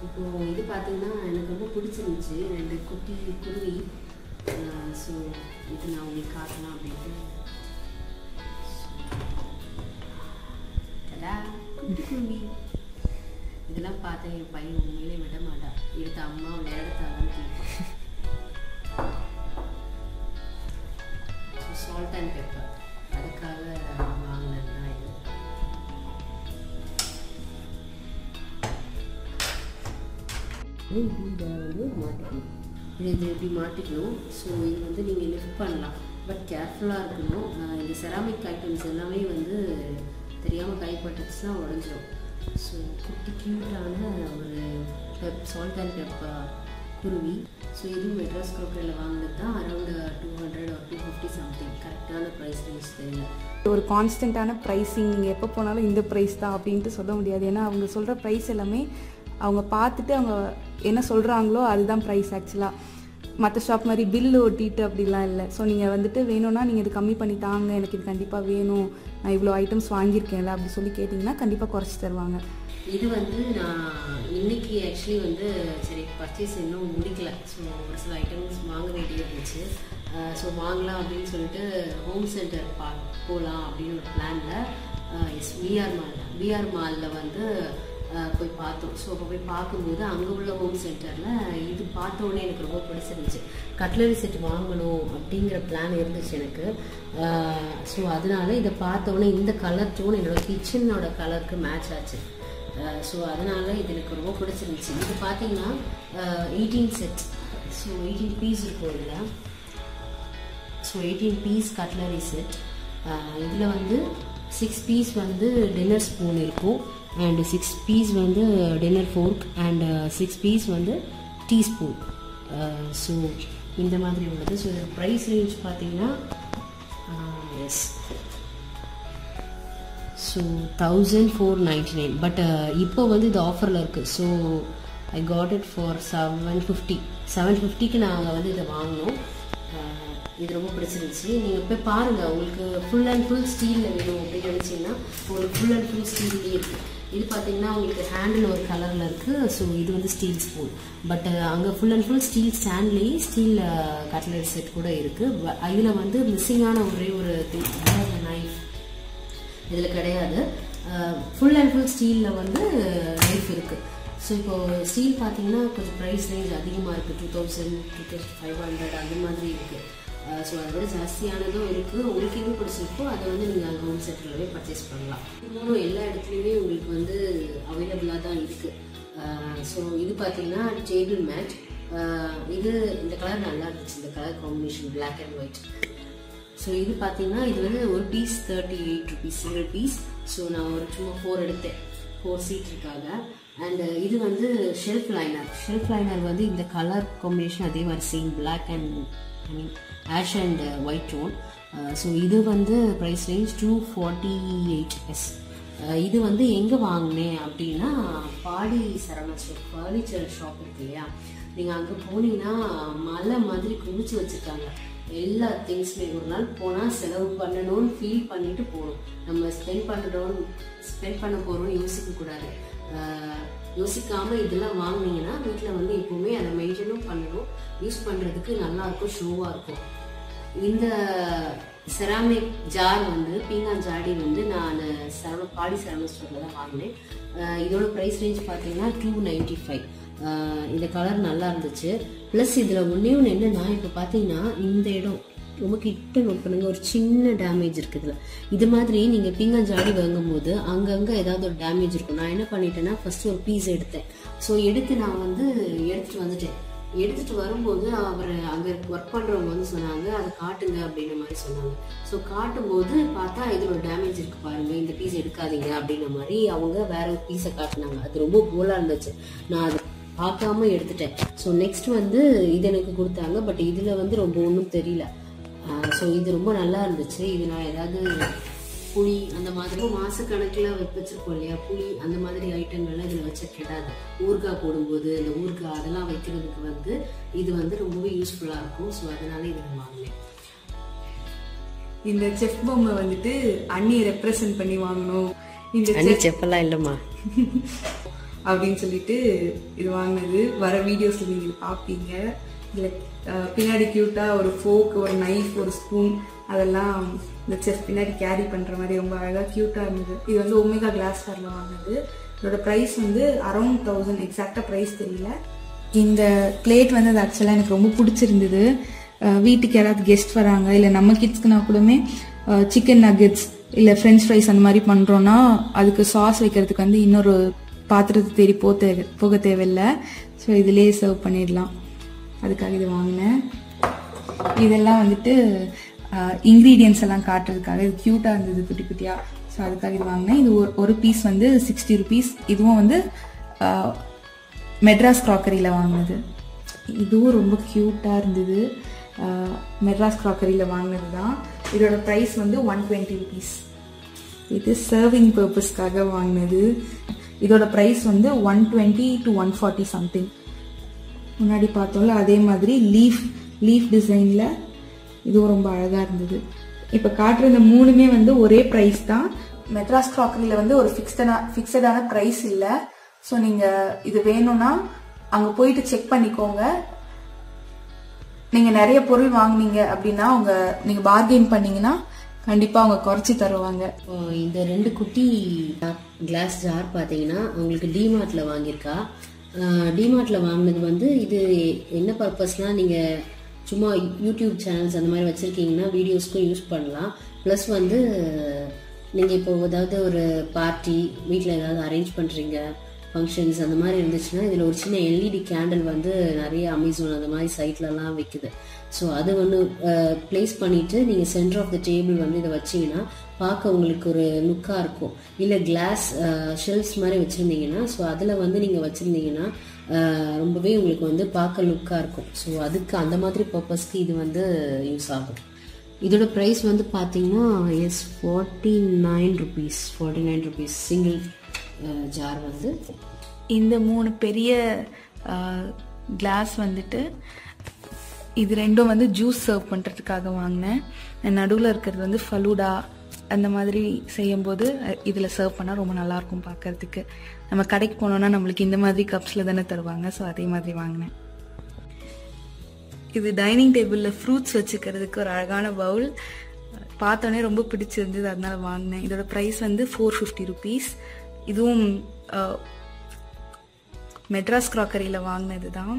இப்போ இது பார்த்தீங்கன்னா எனக்கு ரொம்ப பிடிச்சிருந்துச்சு, 2 குட்டி குருவி. ஸோ இது நான் உங்களுக்கு காட்டலாம் அப்படின்ட்டு. குட்டி குருவி இதெல்லாம் பார்த்தா என் பையன் உண்மையிலே விட மாட்டான். எடுத்து அம்மா விளையாடுத்தாங்கன்னு கேட்பான். சால்ட் அண்ட் பெப்பர் அதுக்காக வாங்கினது தான் இது. இதை வந்து மாட்டிக்கணும். இது எப்படி மாட்டிக்கணும். ஸோ இது வந்து நீங்கள் லிஃப்ட் பண்ணலாம், பட் கேர்ஃபுல்லாக இருக்கணும். இந்த செராமிக் ஐட்டம்ஸ் எல்லாமே வந்து தெரியாமல் கைப்பட்டுச்சுன்னா உடஞ்சிடும். ஸோ குட்டி க்யூட்டான ஒரு சால்ட் அண்ட் பெப்பர் குருவி. ஸோ இதுவும் மெட்ராஸ் க்ரோக்கரியில் வாங்கினது தான். Around 200 or 250 something. கரெக்டான ப்ரைஸ் ரேஞ்ச் தெரியல. ஒரு கான்ஸ்டண்ட்டான ப்ரைஸிங் நீங்கள் எப்போ போனாலும் இந்த ப்ரைஸ் தான் அப்படின்ட்டு சொல்ல முடியாது. ஏன்னா அவங்க சொல்கிற ப்ரைஸ் எல்லாமே அவங்க பார்த்துட்டு அவங்க என்ன சொல்கிறாங்களோ அதுதான் ப்ரைஸ். ஆக்சுவலாக மற்ற ஷாப் மாதிரி பில்லு ஒட்டிட்டு அப்படிலாம் இல்லை. ஸோ நீங்கள் வந்துட்டு வேணும்னா நீங்கள் இது கம்மி பண்ணி தாங்க, எனக்கு இது கண்டிப்பாக வேணும், நான் இவ்வளோ ஐட்டம்ஸ் வாங்கியிருக்கேன்ல அப்படி சொல்லி கேட்டிங்கன்னா கண்டிப்பாக குறைச்சி தருவாங்க. இது வந்து நான் இன்னைக்கு ஆக்சுவலி வந்து சரி பர்ச்சேஸ் இன்னும் முடிக்கல. ஸோ ஒரு சில ஐட்டம்ஸ் வாங்க வேண்டியது இருந்துச்சு. ஸோ வாங்கலாம் அப்படின்னு சொல்லிட்டு ஹோம் சென்டர் போகலாம் அப்படின்னு ஒரு பிளானில் விஆர் மாலில் வந்து போய் பார்த்தோம். ஸோ அப்போ போய் பார்க்கும்போது அங்கே உள்ள ஹோம் சென்டரில் இது பார்த்தோன்னே எனக்கு ரொம்ப பிடிச்சிருந்துச்சு. கட்லரி செட் வாங்கணும் அப்படிங்கிற பிளான் இருந்துச்சு எனக்கு. ஸோ அதனால இதை பார்த்தோன்னே இந்த கலர் டோன் என்னோடய கிச்சனோட கலருக்கு மேட்ச் ஆச்சு. ஸோ அதனால் இது எனக்கு ரொம்ப பிடிச்சிருந்துச்சு. இது பார்த்தீங்கன்னா 18 செட். ஸோ 18 பீஸ் இருக்கும் இதில். So 18 piece cutlery set. இதில் வந்து 6 பீஸ் வந்து டின்னர் ஸ்பூன் இருக்கும், அண்ட் 6 பீஸ் வந்து டின்னர் ஃபோர்க், அண்ட் 6 பீஸ் வந்து டீஸ்பூன். ஸோ இந்த மாதிரி உள்ளது. ஸோ இதோட ப்ரைஸ் ரேஞ்ச் பார்த்தீங்கன்னா எஸ் ஸோ 1499. பட் இப்போ வந்து இது ஆஃபரில் இருக்குது. So I got it for 750க்கு நாங்கள் வந்து இதை வாங்கினோம். இது ரொம்ப பிடிச்சிருந்துச்சு. நீங்கள் போய் பாருங்கள், உங்களுக்கு ஃபுல் அண்ட் ஃபுல் ஸ்டீலில் வேணும் அப்படின்னு நினச்சிங்கன்னா உங்களுக்கு ஃபுல் அண்ட் ஃபுல் ஸ்டீல்லேயே இருக்குது. இது பார்த்தீங்கன்னா உங்களுக்கு ஹேண்டில் ஒரு கலரில் இருக்குது. ஸோ இது வந்து ஸ்டீல் ஸ்பூன். பட் அங்கே ஃபுல் அண்ட் ஃபுல் ஸ்டீல் ஸ்டாண்ட்லேயே ஸ்டீல் கட்லரி செட் கூட இருக்குது. இதில் வந்து மிஸ்ஸிங்கான ஒரே ஒரு நைஃப் இதில் கிடையாது. ஃபுல் அண்ட் ஃபுல் ஸ்டீலில் வந்து நைஃப் இருக்குது. ஸோ இப்போது ஸ்டீல் பார்த்தீங்கன்னா கொஞ்சம் ப்ரைஸ் ரேஞ்ச் அதிகமாக இருக்குது. 2000, 2500 அந்த மாதிரி இருக்குது. ஸோ அதை விட ஜாஸ்தியானதும் இருக்குது. உங்களுக்கு எதுவும் பிடிச்சிருக்கோ அதை வந்து நீங்கள் அங்கே ஹோம் சென்டர்லவே பர்ச்சேஸ் பண்ணலாம். இன்னொன்று எல்லா இடத்துலையுமே உங்களுக்கு வந்து அவைலபிளாக தான் இருக்குது. ஸோ இது பார்த்தீங்கன்னா டேபிள் மேட். இது இந்த கலர் நல்லா இருந்துச்சு, இந்த colour combination black and white. So இது பார்த்தீங்கன்னா இது வந்து ஒரு piece 38 rupees single piece. So நான் ஒரு சும்மா 4 எடுத்தேன், 4 சீட்டுக்காக. அண்ட் இது வந்து ஷெல்ஃப் லைனர் வந்து இந்த கலர் காம்பினேஷன் அதே மாதிரி same black and ash and white tone. So இது வந்து ப்ரைஸ் ரேஞ்ச் 248. இது வந்து எங்கே வாங்கினேன் அப்படின்னா Padi Saravana store furniture shop இருக்கு இல்லையா, நீங்கள் அங்கே போனீங்கன்னா மலை மாதிரி குவிச்சு வச்சுருக்காங்க எல்லா திங்ஸுமே. ஒரு நாள் போனால் செலவு பண்ணணும்னு ஃபீல் பண்ணிட்டு போகணும். நம்ம ஸ்பெண்ட் பண்ண போகிறோம்னு யோசிக்கக்கூடாது. யோசிக்காமல் இதெல்லாம் வாங்கினீங்கன்னா வீட்டில் வந்து எப்போவுமே அதை மெயின்டைனும் பண்ணணும், யூஸ் பண்ணுறதுக்கு நல்லாயிருக்கும், ஷோவாக இருக்கும். இந்த செராமிக் ஜார் வந்து பீங்கான் ஜாடி வந்து நான் பாடி சரவணா ஸ்டோரில் தான் வாங்கினேன். இதோட ப்ரைஸ் ரேஞ்ச் பார்த்தீங்கன்னா 295. இந்த கலர் நல்லா இருந்துச்சு. ப்ளஸ் இதில் ஒன்று என்னென்னா, இப்போ பார்த்தீங்கன்னா இந்த இடம் ரொம்ப கிட்ட நோட் பண்ணுங்கள், ஒரு சின்ன டேமேஜ் இருக்குதுல. இது மாதிரி நீங்கள் பீங்கான் ஜாடி வாங்கும்போது அங்கங்கே ஏதாவது ஒரு டேமேஜ் இருக்கும். நான் என்ன பண்ணிட்டேன்னா ஃபஸ்ட்டு ஒரு பீஸ் எடுத்தேன். ஸோ எடுத்து நான் வந்து எடுத்துட்டு வரும்போது அவர் அங்கே ஒர்க் பண்ணுறவங்க வந்து சொன்னாங்க அதை காட்டுங்க அப்படின்ற மாதிரி சொன்னாங்க. ஸோ காட்டும்போது பார்த்தா இதில் ஒரு டேமேஜ் இருக்குது பாருங்கள், இந்த பீஸ் எடுக்காதீங்க அப்படின்ற மாதிரி அவங்க வேற ஒரு பீஸை காட்டினாங்க. அது ரொம்ப போலாக இருந்துச்சு. நான் அதை பார்க்காம எடுத்துட்டேன். ஸோ நெக்ஸ்ட் வந்து இது எனக்கு கொடுத்தாங்க. பட் இதில் வந்து ரொம்ப ஒன்றும் தெரியல. ஸோ இது ரொம்ப நல்லா இருந்துச்சு. இது நான் ஏதாவது புளி அந்த மாதிரி மாசக்கணக்கில் வச்சிருப்போம் இல்லையா, புளி அந்த மாதிரி ஐட்டங்கள்லாம் இதில் வச்ச கெடாது. ஊறுகாய் போடும்போது இந்த ஊறுகாய் அதெல்லாம் வைக்கிறதுக்கு வந்து இது வந்து ரொம்பவே யூஸ்ஃபுல்லாக இருக்கும். ஸோ அதனால இதை நான் வாங்கினேன். இந்த செஃப் பொம்மை வந்துட்டு அண்ணியை ரெப்ரசன்ட் பண்ணி வாங்கணும். இந்த செஃப்பெல்லாம் இல்லைம்மா, அப்படின்னு சொல்லிட்டு இது வாங்கினது. வர வீடியோஸில் நீங்கள் பார்ப்பீங்க. இதில் பின்னாடி க்யூட்டாக ஒரு ஃபோக், ஒரு நைஃப், ஒரு ஸ்பூன் அதெல்லாம் இந்த செஃப் பின்னாடி கேரி பண்ணுற மாதிரி ரொம்ப அழகாக க்யூட்டாக இருந்தது. இது வந்து ஒமேகா கிளாஸ் வேரில் வாங்கினது. இதோட ப்ரைஸ் வந்து அரௌண்ட் 1000, எக்ஸாக்டாக ப்ரைஸ் தெரியல. இந்த பிளேட் வந்து அது ஆக்சுவலாக எனக்கு ரொம்ப பிடிச்சிருந்தது. வீட்டுக்கு யாராவது கெஸ்ட் வராங்க, இல்லை நம்ம கிட்ஸ்க்குனா கூடமே சிக்கன் நகெட்ஸ் இல்லை ஃப்ரெஞ்ச் ஃப்ரைஸ் அந்த மாதிரி பண்ணுறோன்னா அதுக்கு சாஸ் வைக்கிறதுக்கு வந்து இன்னொரு பாத்திரத்தை தேடி போக தேவையில்லை. ஸோ இதிலே சர்வ் பண்ணிடலாம். அதுக்காக இது வாங்கினேன். இதெல்லாம் வந்துட்டு இன்க்ரீடியன்ஸ் எல்லாம் காட்டுறதுக்காக இது க்யூட்டாக இருந்தது குட்டி குட்டியாக. ஸோ அதுக்காக இது வாங்கினேன். இது ஒரு பீஸ் வந்து 60 rupees. இதுவும் வந்து மெட்ராஸ் க்ராக்கரியில் வாங்கினது. இதுவும் ரொம்ப க்யூட்டாக இருந்தது. மெட்ராஸ் க்ராக்கரியில் வாங்கினது தான். இதோட ப்ரைஸ் வந்து 120 rupees. இது சர்விங் பர்பஸ்க்காக வாங்கினது. இதோட ப்ரைஸ் வந்து 120 to 140 சம்திங். முன்னாடி பார்த்தோம்ல அதே மாதிரி லீஃப் டிசைனில் இதுவும் ரொம்ப அழகாக இருந்தது. இப்போ காட்டுற இந்த 3மே வந்து ஒரே ப்ரைஸ் தான். மெட்ராஸ் க்ராக்கரியில் வந்து ஒரு ஃபிக்ஸடான ப்ரைஸ் இல்லை. ஸோ நீங்கள் இது வேணும்னா அங்கே போயிட்டு செக் பண்ணிக்கோங்க. நீங்கள் நிறைய பொருள் வாங்கினீங்க அப்படின்னா நீங்கள் பார்கெயின் பண்ணீங்கன்னா கண்டிப்பாக அவங்க குறைச்சி தருவாங்க. இந்த 2 குட்டி கிளாஸ் ஜார் பார்த்தீங்கன்னா உங்களுக்கு டிமார்ட்டில் வாங்கியிருக்கா. டிமார்ட்டில் வாங்கினது வந்து இது என்ன பர்பஸ்னால் நீங்கள் சும்மா யூடியூப் சேனல்ஸ் அந்த மாதிரி வச்சுருக்கீங்கன்னா வீடியோஸ்க்கும் யூஸ் பண்ணலாம். ப்ளஸ் வந்து நீங்கள் இப்போ ஏதாவது ஒரு பார்ட்டி வீட்டில் ஏதாவது அரேஞ்ச் பண்ணுறீங்க, ஃபங்க்ஷன்ஸ் அந்த மாதிரி இருந்துச்சுன்னா இதில் ஒரு சின்ன எல்இடி கேண்டில் வந்து நிறைய அமேசான் அந்த மாதிரி சைட்லலாம் விற்குது. ஸோ அது ஒன்று ப்ளேஸ் பண்ணிவிட்டு நீங்கள் சென்டர் ஆஃப் த டேபிள் வந்து இதை வச்சிங்கன்னா பார்க்க உங்களுக்கு ஒரு லுக்காக இருக்கும். இல்லை கிளாஸ் ஷெல்ஃப்ஸ் மாதிரி வச்சுருந்தீங்கன்னா ஸோ அதில் வந்து நீங்கள் வச்சுருந்தீங்கன்னா ரொம்பவே உங்களுக்கு வந்து பார்க்க லுக்காக இருக்கும். ஸோ அதுக்கு அந்த மாதிரி பர்பஸ்க்கு இது வந்து யூஸ் ஆகும். இதோட ப்ரைஸ் வந்து பார்த்தீங்கன்னா 49 rupees சிங்கிள் ஜார் வந்து. இந்த 3 பெரிய கிளாஸ் வந்துட்டு இது 2ம் வந்து ஜூஸ் சர்வ் பண்ணுறதுக்காக வாங்கினேன். நடுவில் இருக்கிறது வந்து ஃபலூடா அந்த மாதிரி செய்யும்போது இதில் சர்வ் பண்ணால் ரொம்ப நல்லாயிருக்கும் பார்க்கறதுக்கு. நம்ம கடைக்கு போனோன்னா நம்மளுக்கு இந்த மாதிரி கப்ஸில் தானே தருவாங்க. ஸோ அதே மாதிரி வாங்கினேன். இது டைனிங் டேபிளில் ஃப்ரூட்ஸ் வச்சுக்கிறதுக்கு ஒரு அழகான பவுல். பார்த்தோன்னே ரொம்ப பிடிச்சிருந்தது, அதனால வாங்கினேன். இதோட ப்ரைஸ் வந்து 450 rupees. இதுவும் மெட்ராஸ் க்ராக்கரியில் வாங்கினது தான்.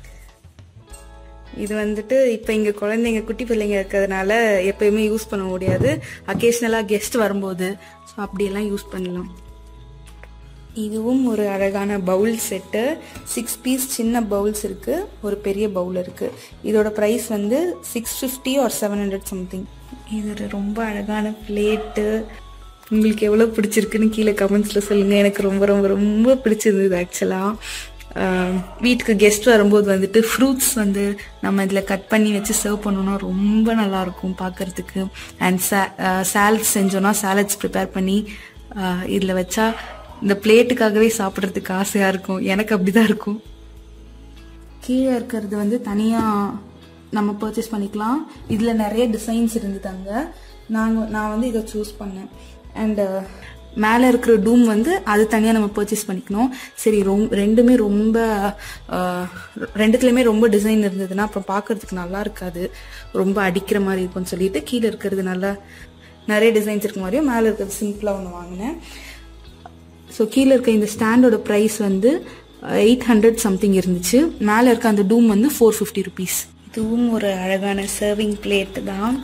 இது வந்துட்டு இப்போ இங்கே குழந்தைங்க குட்டி பிள்ளைங்க இருக்கிறதுனால எப்பயுமே யூஸ் பண்ண முடியாது. அக்கேஷ்னலாக கெஸ்ட் வரும்போது ஸோ அப்படியெல்லாம் யூஸ் பண்ணலாம். இதுவும் ஒரு அழகான பவுல் செட்டு. 6 பீஸ் சின்ன பவுல்ஸ் இருக்குது, ஒரு பெரிய பவுல் இருக்குது. இதோட ப்ரைஸ் வந்து 650 or 700 சம்திங். இது ஒரு ரொம்ப அழகான பிளேட்டு. உங்களுக்கு எவ்வளோ பிடிச்சிருக்குன்னு கீழே கமெண்ட்ஸில் சொல்லுங்கள். எனக்கு ரொம்ப ரொம்ப ரொம்ப பிடிச்சிருந்தது. ஆக்சுவலாக வீட்டுக்கு கெஸ்ட் வரும்போது வந்துட்டு ஃப்ரூட்ஸ் வந்து நம்ம இதில் கட் பண்ணி வச்சு சர்வ் பண்ணோன்னா ரொம்ப நல்லாயிருக்கும் பார்க்குறதுக்கு. அண்ட் சாலட்ஸ் செஞ்சோன்னா சாலட்ஸ் ப்ரிப்பேர் பண்ணி இதில் வச்சா இந்த பிளேட்டுக்காகவே சாப்பிட்றதுக்கு ஆசையாக இருக்கும். எனக்கு அப்படி தான் இருக்கும். கீழே இருக்கிறது வந்து தனியாக நம்ம பர்ச்சேஸ் பண்ணிக்கலாம். இதில் நிறைய டிசைன்ஸ் இருந்துட்டாங்க. நான் வந்து இதை சூஸ் பண்ணேன். அண்ட் மேலே இருக்கிற டூம் வந்து அது தனியாக நம்ம பர்ச்சேஸ் பண்ணிக்கணும். சரி, ரெண்டுமே ரொம்ப ரெண்டுத்துலேயுமே ரொம்ப டிசைன் இருந்ததுன்னா அப்புறம் பார்க்கறதுக்கு நல்லா இருக்காது, ரொம்ப அடிக்கிற மாதிரி இருக்கும்னு சொல்லிட்டு கீழே இருக்கிறது நல்லா நிறைய டிசைன்ஸ் இருக்க மாதிரியும் மேலே இருக்கிறது சிம்பிளாக ஒன்று வாங்கினேன். ஸோ கீழே இருக்க இந்த ஸ்டாண்டோட ப்ரைஸ் வந்து 800 சம்திங் இருந்துச்சு. மேலே இருக்க அந்த டூம் வந்து 450 rupees. இதுவும் ஒரு அழகான சர்விங் பிளேட் தான்.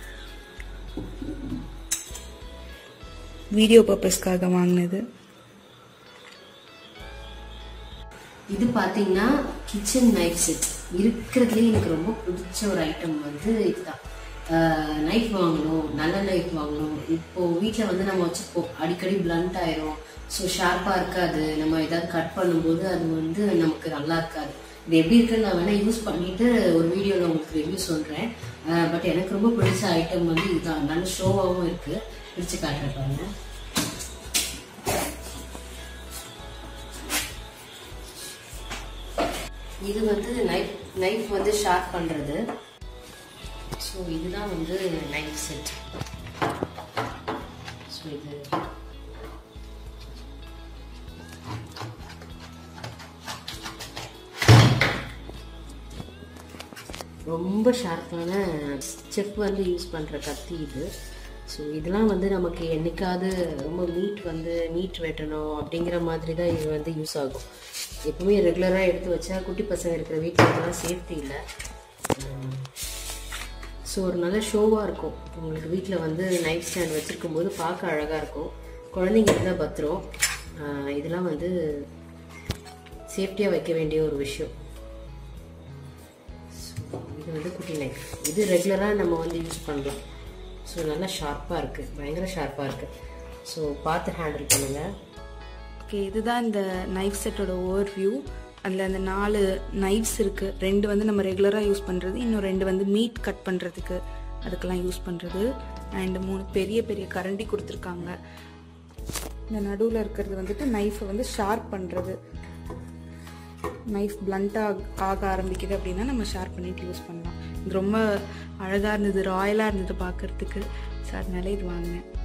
வீடியோ பர்பஸ்க்காக வாங்கினது. இது பார்த்தீங்கன்னா கிச்சன் நைஃப் செட். இருக்கிறதுலேயே எனக்கு ரொம்ப பிடிச்ச ஒரு ஐட்டம் வந்து இதுதான். நைஃப் வாங்கணும், நல்ல நைஃப் வாங்கணும். இப்போது வீட்டில் வந்து நம்ம வச்சுப்போம், அடிக்கடி பிளண்ட் ஆயிரும். ஸோ ஷார்ப்பாக இருக்காது. நம்ம ஏதாவது கட் பண்ணும்போது அது வந்து நமக்கு நல்லா இருக்காது. இது எப்படி இருக்குன்னு நான் வேணால் யூஸ் பண்ணிவிட்டு ஒரு வீடியோவில் உங்களுக்கு ரிவ்யூ சொல்கிறேன். பட் எனக்கு ரொம்ப பிடிச்ச ஐட்டம் வந்து இதுதான். நல்ல ஷோவாகவும் இருக்குது. பிடிச்சி காட்டுறேன் பாருங்க. இது வந்து நைஃப் வந்து ஷார்ப் பண்ணுறது. ஸோ இதுதான் வந்து நைஃப் செட். ஸோ இது ரொம்ப ஷார்ப்பான செஃப் வந்து யூஸ் பண்ணுற கத்தி இது. ஸோ இதெல்லாம் வந்து நமக்கு என்றைக்காவது ரொம்ப மீட் வெட்டணும் அப்படிங்கிற மாதிரி தான் இது வந்து யூஸ் ஆகும். எப்பவுமே ரெகுலராக எடுத்து வச்சா குட்டி பசங்க இருக்கிற வீட்டில் இதெல்லாம் சேஃப்டி இல்லை. ஸோ ஒரு நல்ல ஷோவாக இருக்கும். உங்களுக்கு வீட்டில் வந்து நைட் ஸ்டாண்ட் வச்சுருக்கும் போது பார்க்க அழகாக இருக்கும். குழந்தைங்க இருந்தால் பத்திரம். இதெல்லாம் வந்து சேஃப்டியாக வைக்க வேண்டிய ஒரு விஷயம். ஸோ இது வந்து குட்டி நைஃப். இது ரெகுலராக நம்ம வந்து யூஸ் பண்ணலாம். ஸோ நல்லா ஷார்ப்பாக இருக்குது, பயங்கர ஷார்ப்பாக இருக்குது. ஸோ பார்த்து ஹேண்டில் பண்ணுங்கள். ஓகே, இதுதான் இந்த நைஃப் செட்டோட ஓவர் வியூ. அதில் அந்த 4 நைஃப்ஸ் இருக்குது. 2 வந்து நம்ம ரெகுலராக யூஸ் பண்ணுறது, இன்னும் 2 வந்து மீட் கட் பண்ணுறதுக்கு அதுக்கெல்லாம் யூஸ் பண்ணுறது, அண்ட் 3 பெரிய பெரிய கரண்டி கொடுத்துருக்காங்க. இந்த நடுவில் இருக்கிறது வந்துட்டு நைஃபை வந்து ஷார்ப் பண்ணுறது. நைஃப் பிளண்ட்டாக ஆக ஆரம்பிக்குது அப்படின்னா நம்ம ஷார்ப் பண்ணிட்டு யூஸ் பண்ணலாம். இது ரொம்ப அழகாக இருந்தது, ராயலாக இருந்தது பார்க்குறதுக்கு. ஸோ அதனால இது வாங்கினேன்.